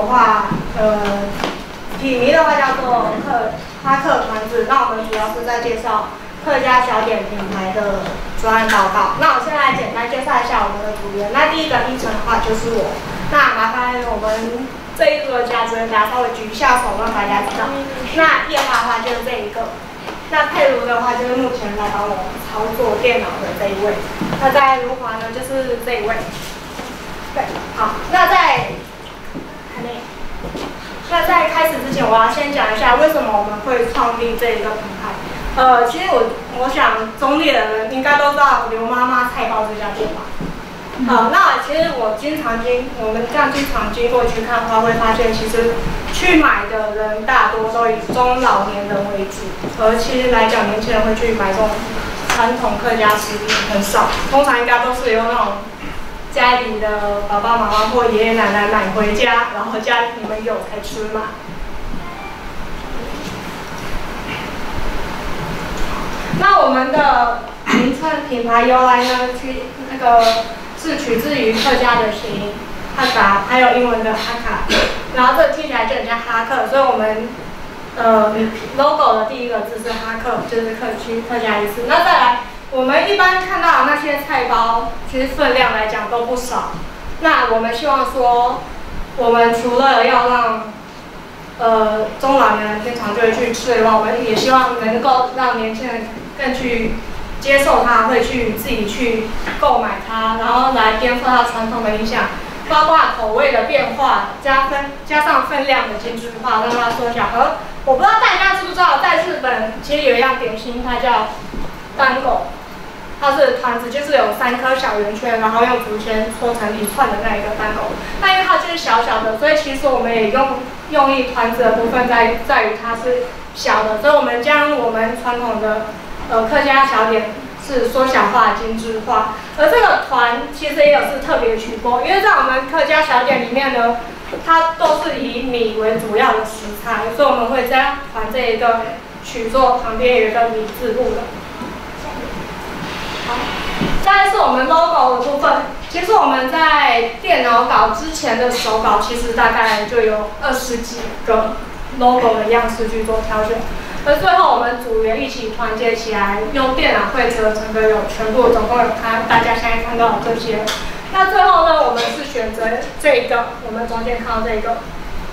的话，品名的话叫做哈克团子。那我们主要是在介绍客家小点品牌的专案报告。那我现在简单介绍一下我们的组员。那第一个议程的话就是我。那麻烦我们这一组的家主任大家稍微举一下手，让大家知道。那夜华的话就是这一个。那佩如的话就是目前来帮我操作电脑的这一位。那在如华呢就是这一位。对，好，那在开始之前，我要先讲一下为什么我们会创立这一个品牌。其实我想中立的人应该都知道刘妈妈菜包这家店吧。那其实我们这样经常经过去看的话，会发现其实去买的人大多都以中老年人为主，而其实来讲，年轻人会去买这种传统客家食品很少，通常应该都是由那种家里的爸爸妈妈或爷爷奶奶买回家，然后家里你们有才吃嘛。那我们的名称品牌由来呢，是取自于客家的谐音哈嘎，还有英文的哈卡，然后这听起来就很像哈克，所以我们logo 的第一个字是哈克，就是客家意思。那再来，我们一般看到的那些菜包，其实分量来讲都不少。那我们希望说，我们除了要让中老年人经常就会去吃以外，我们也希望能够让年轻人更去接受它，会去自己去购买它，然后来颠覆它传统的影响，包括口味的变化，加上分量的精致化，让它缩小。我不知道大家知不知道，在日本其实有一样点心，它叫单狗，它是团子，就是有3颗小圆圈，然后用竹签搓成一串的那一个单狗。那因为它就是小小的，所以其实我们也用意团子的部分在于它是小的，所以我们将我们传统的客家小点是缩小化、精致化，而这个团其实也有是特别取过，因为在我们客家小点里面呢，它都是以米为主要的食材，所以我们会将团这一个取作旁边有一个米字部的。好，再来是我们 logo 的部分。其实我们在电脑稿之前的手稿，其实大概就有20几个 logo 的样式去做挑选。而最后我们组员一起团结起来，用电脑绘制整个全部总共有大家现在看到的这些。那最后呢，我们是选择这一个，我们中间看到这一个。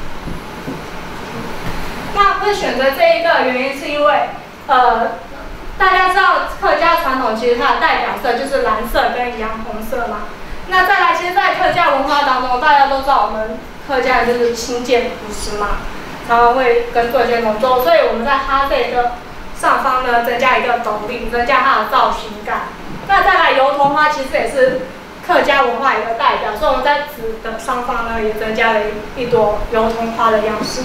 那会选择这一个原因是因为，大家知道客家传统其实它的代表色就是蓝色跟洋红色嘛。那再来，其实，在客家文化当中，大家都知道我们客家人就是勤俭朴实嘛。常常会跟做一些农作，所以我们在它这个上方呢增加一个斗笠，增加它的造型感。那再来油桐花其实也是客家文化一个代表，所以我们在纸的上方呢也增加了一朵油桐花的样式。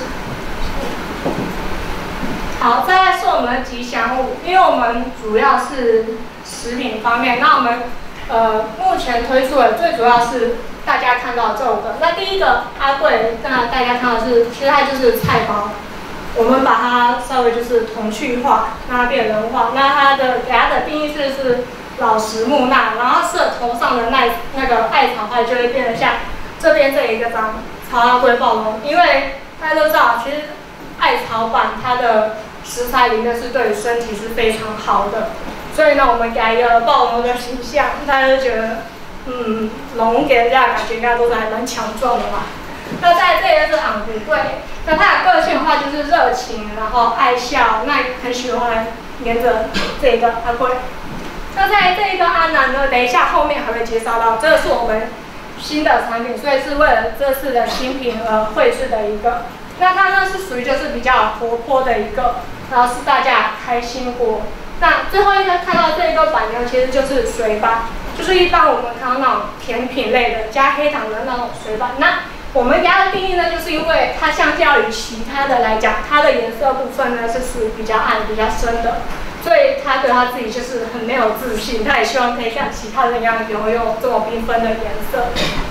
好，再来是我们的吉祥物，因为我们主要是食品方面，那我们目前推出的最主要是大家看到这5个。那第一个阿贵，那大家看到是，其实它就是菜包，我们把它稍微就是童趣化，让它变人化。那给它的定义是老实木讷，然后头上的那个艾草花就会变得像这边这一个章草阿贵暴龙，因为大家都知道，其实艾草板它的食材里面是对身体是非常好的。所以呢，我们给它一个暴龙的形象，大家就觉得，龙给人家的感觉应该都是还蛮强壮的嘛。那在这个是昂古贵，那它的个性的话就是热情，然后爱笑，那很喜欢黏着这个阿贵。那在这一个阿南呢，等一下后面还会介绍到，这个是我们新的产品，所以是为了这次的新品而绘制的一个。那它呢是属于就是比较活泼的一个，然后是大家开心果。那最后一个看到这一个板呢，其实就是水板，就是一般我们看到那种甜品类的加黑糖的那种水板。那我们给它的定义呢，就是因为它相较于其他的来讲，它的颜色部分呢是属于比较暗、比较深的，所以他对他自己就是很没有自信，他也希望可以像其他人一样拥有这么缤纷的颜色。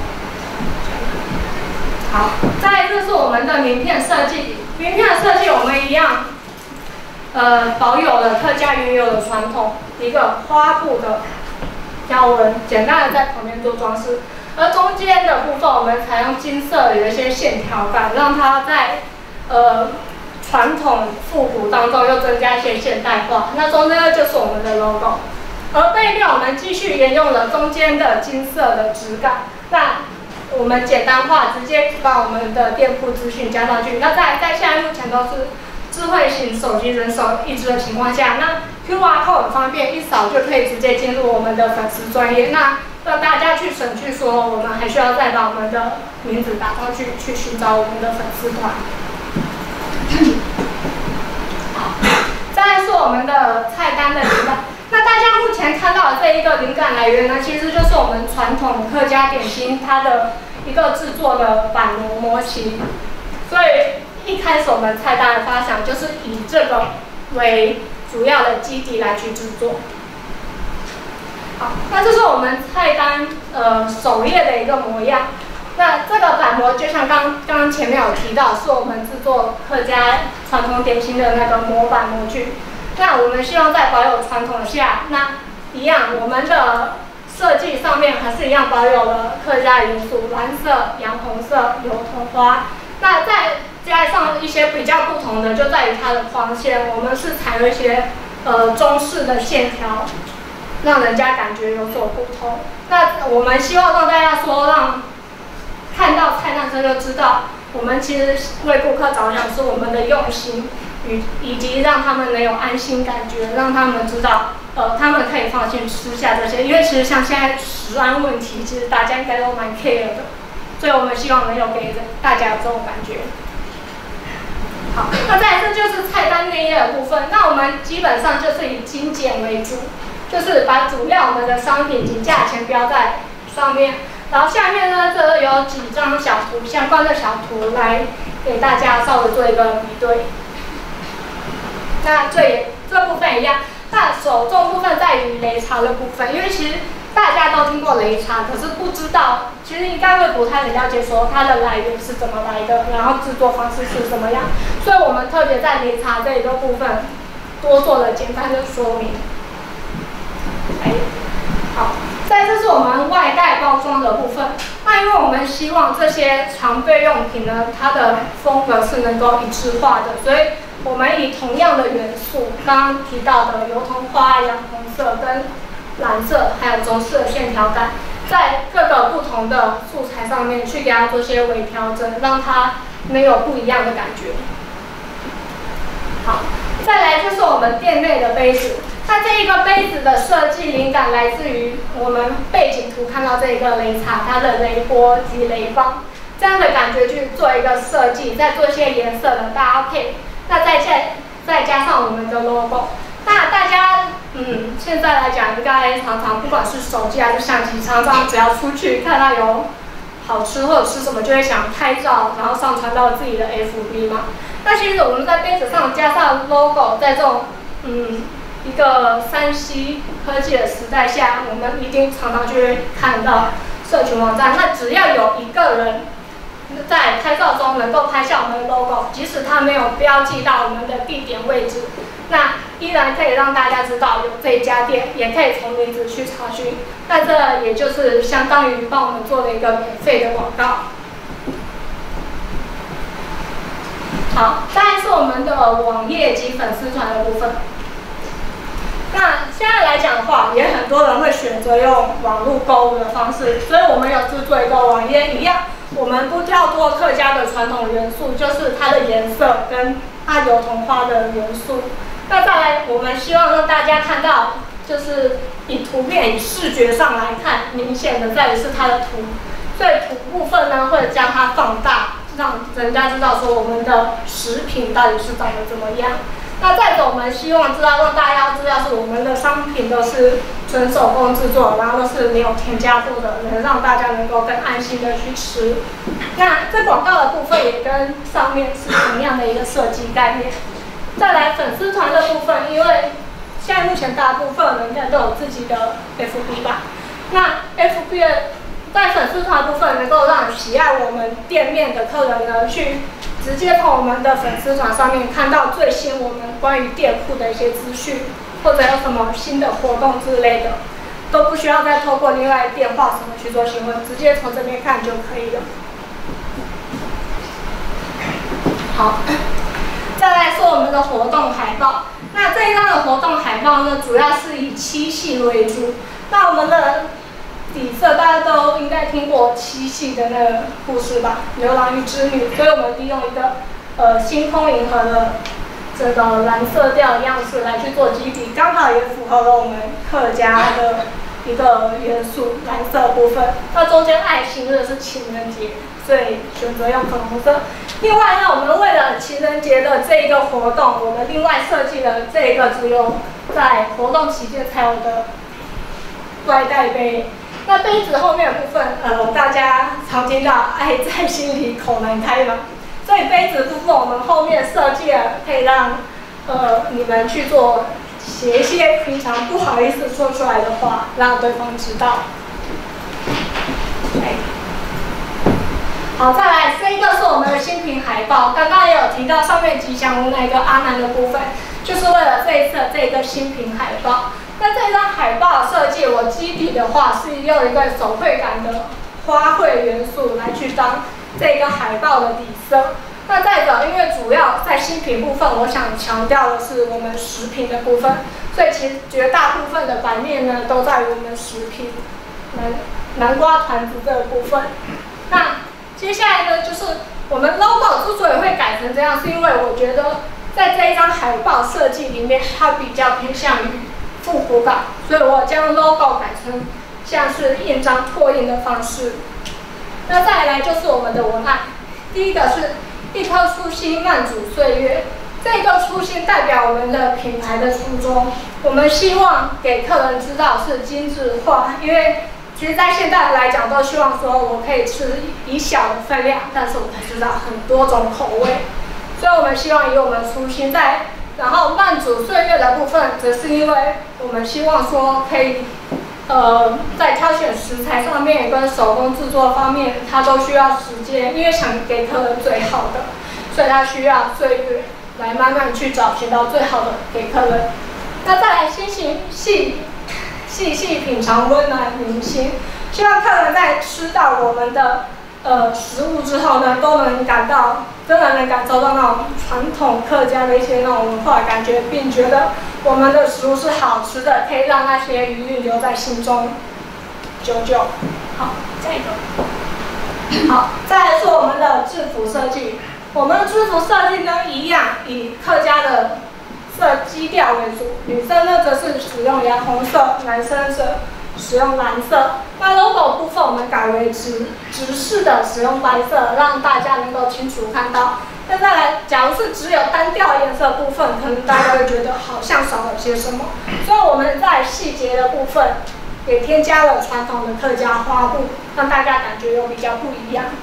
好，再来这是我们的名片设计，名片的设计我们一样。保有了客家原有的传统，一个花布的条纹，简单的在旁边做装饰。 而中间的部分我们采用金色有一些线条感，让它在传统复古当中又增加一些现代化。那中间呢就是我们的 logo， 而背面我们继续沿用了中间的金色的质感。那我们简单化，直接把我们的店铺资讯加上去。那在现在目前都是智慧型手机人手一只的情况下，那 QR code 很方便，一扫就可以直接进入我们的粉丝专页。那让大家去省去说，我们还需要再把我们的名字打上去，去寻找我们的粉丝团。好，再来是我们的菜单的灵感。那大家目前看到的这一个灵感来源呢，其实就是我们传统客家点心它的一个制作的板模型。所以一开始我们菜单的发想就是以这个为主要的基底来去制作。好，那这是我们菜单首页的一个模样。那这个板模就像刚刚前面有提到，是我们制作客家传统点心的那个模板模具。那我们希望在保有传统下，那一样我们的设计上面还是一样保有了客家元素，蓝色、洋红色、油桐花。那再加上一些比较不同的，就在于它的框线，我们是采用一些中式的线条，让人家感觉有所不同。那我们希望让大家说，让看到菜单车就知道，我们其实为顾客着想是我们的用心，以及让他们能有安心感觉，让他们知道，他们可以放心吃下这些。因为其实像现在食安问题，其实大家应该都蛮 care 的，所以我们希望能有给大家有这种感觉。好，那再来这就是菜单内页的部分。那我们基本上就是以精简为主，就是把主要我们的商品及价钱标在上面，然后下面呢，这有几张小图，相关的小图来给大家稍微做一个比对。那这部分一样，那首重部分在于擂茶的部分，因为其实大家都听过擂茶，可是不知道，其实应该会不太了解说它的来源是怎么来的，然后制作方式是怎么样，所以我们特别在擂茶这一个部分多做了简单的说明。好，再这是我们外带包装的部分。那因为我们希望这些常备用品呢，它的风格是能够一致化的，所以我们以同样的元素，刚刚提到的油桐花、洋红色跟蓝色，还有中式的线条感，在各个不同的素材上面去给它做些微调整，让它能有不一样的感觉。好，再来就是我们店内的杯子。那这一个杯子的设计灵感来自于我们背景图看到这一个擂茶，它的擂钵及擂棒这样的感觉去做一个设计，再做一些颜色的搭配，那再加上我们的 logo。那大家现在来讲，应该常常不管是手机还是相机，常常只要出去看到有好吃或者吃什么，就会想拍照，然后上传到自己的 FB 嘛。那其实我们在杯子上加上 logo， 在这种一个3C 科技的时代下，我们一定常常就会看到社群网站。那只要有一个人在拍照中能够拍下我们的 logo， 即使他没有标记到我们的地点位置，那依然可以让大家知道有这一家店，也可以从名字去查询。那这也就是相当于帮我们做了一个免费的广告。好，再来是我们的网页及粉丝团的部分。那现在来讲的话，也很多人会选择用网络购物的方式，所以我们有制作一个网页一样，我们不跳脱客家的传统元素，就是它的颜色跟它油桐花的元素。那再来，我们希望让大家看到，就是以图片以视觉上来看，明显的在于是它的图，所以图部分呢会将它放大，让人家知道说我们的食品到底是长得怎么样。那再者，我们希望知道让大家知道是我们的商品都是纯手工制作，然后都是没有添加过的，能让大家能够更安心的去吃。那这广告的部分也跟上面是同样的一个设计概念。再来粉丝团的部分，因为现在目前大部分人应该都有自己的 FB 吧，那 FB 的在粉丝团部分能够让喜爱我们店面的客人呢，去直接从我们的粉丝团上面看到最新我们关于店铺的一些资讯，或者有什么新的活动之类的。 都不需要再透过另外电话什么去做询问，直接从这边看就可以了。好，再来说我们的活动海报。那这一张的活动海报呢，主要是以七系为主。那我们的底色大家都应该听过七系的那个故事吧，牛郎与织女。所以我们利用一个星空银河的这个蓝色调样式来去做基底，刚好也符合了我们客家的一个元素，蓝色部分。那中间爱心日是情人节，所以选择用粉红色。另外呢，我们为了情人节的这一个活动，我们另外设计了这一个只有在活动期间才有的外带杯。那杯子后面的部分，大家常听到“爱在心里口难开”嘛，所以杯子部分我们后面设计了可以让你们去做写一些平常不好意思说出来的话，让对方知道。好，再来，这一个是我们的新品海报。刚刚也有提到上面吉祥物那个阿南的部分，就是为了这一次这个新品海报。那这张海报设计，我基底的话是用一个手绘感的花卉元素来去当这个海报的底色。那再者，因为主要在新品部分，我想强调的是我们食品的部分，所以其实绝大部分的版面呢都在于我们食品南瓜团子这个部分。那接下来呢，就是我们 logo 之所以会改成这样，是因为我觉得在这一张海报设计里面，它比较偏向于复古感，所以我将 logo 改成像是印章拓印的方式。那再来就是我们的文案，第一个是一颗初心慢煮岁月，这个初心代表我们的品牌的初衷，我们希望给客人知道是精致化，因为其实，在现代来讲，都希望说我可以吃以小的分量，但是我们知道很多种口味，所以我们希望以我们初心在，然后慢煮岁月的部分，则是因为我们希望说可以，在挑选食材上面跟手工制作方面，它都需要时间，因为想给客人最好的，所以它需要岁月来慢慢去找寻到最好的给客人。那再来细细品尝温暖民心，希望客人在吃到我们的食物之后呢，都能真的能感受到那种传统客家的一些那种文化感觉，并觉得我们的食物是好吃的，可以让那些余韵留在心中久久。好，下一个。好，再来说我们的制服设计。我们的制服设计呢，一样以客家的基调为主，女生呢则是使用洋红色，男生则使用蓝色。那 logo 部分我们改为直式的使用白色，让大家能够清楚看到。那再来，假如是只有单调颜色部分，可能大家会觉得好像少了些什么，所以我们在细节的部分也添加了传统的客家花布，让大家感觉又比较不一样。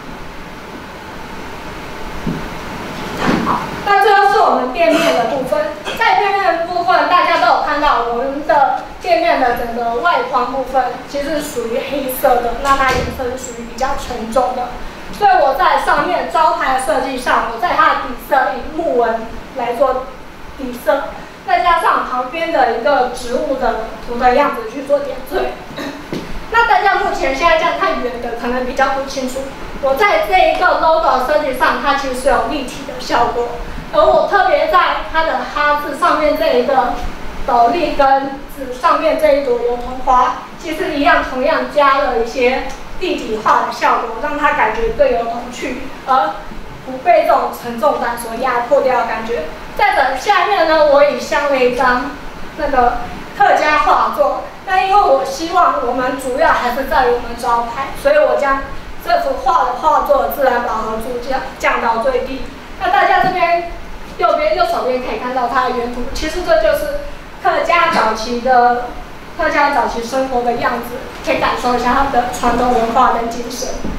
好，那最后是我们店面的部分。在店面的部分，大家都有看到我们的店面的整个外框部分，其实是属于黑色的，那它颜色是属于比较沉重的。所以我在上面招牌设计上，我在它的底色以木纹来做底色，再加上旁边的一个植物的图的样子去做点缀。那大家目前现在这样看远的可能比较不清楚，我在这一个 logo 设计上，它其实是有立体的效果，而我特别在它的哈字上面这一个斗笠跟纸上面这一朵油桐花，其实同样加了一些立体化的效果，让它感觉更有童趣，而不被这种沉重感所压迫掉的感觉。再者，下面呢，我也镶了一张那个客家画作。那因为我希望我们主要还是在于我们招牌，所以我将这幅画作的自然饱和度降到最低。那大家这边右手边可以看到它的原图，其实这就是客家早期生活的样子，可以感受一下他们的传统文化跟精神。